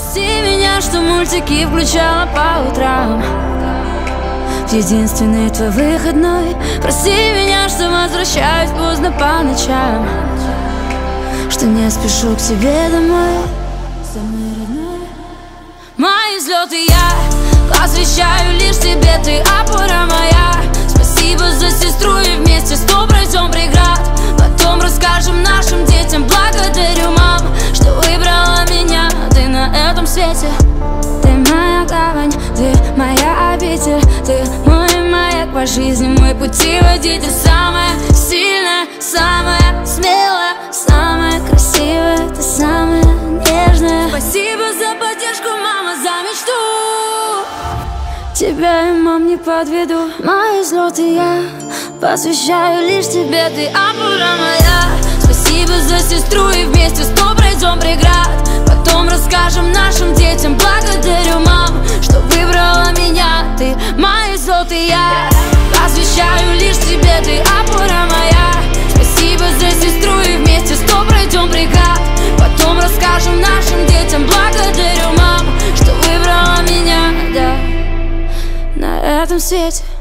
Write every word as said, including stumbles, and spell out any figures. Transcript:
Прости меня, что мультики включала по утрам в единственный твой выходной. Прости меня, что возвращаюсь поздно по ночам, что не спешу к тебе домой. Самый родной. Мои взлеты я посвящаю лишь тебе, ты опора моя. Спасибо за сестру, и вместе сто пройдем преград. Потом расскажем нашим детям. Благодарю, мам, что выбрала меня. Ты на этом свете, ты моя гавань, ты моя обитель, ты мой маяк по жизни, мой путеводитель. Самая сильная, самая смелая, самая красивая, ты самая нежная. Спасибо за поддержку, мама, за мечту. Тебя, мам, не подведу. Мои взлеты я посвящаю лишь тебе, ты опора моя. Спасибо за сестру, и вместе сто пройдем преград. Потом расскажем нашим детям. Благодарю, мам, что выбрала меня. Ты мои взлеты я посвящаю лишь тебе, ты опора моя. Спасибо за сестру, и вместе сто пройдем преград. Потом расскажем нашим детям. Благодарю, мам, что выбрала меня, да, на этом свете.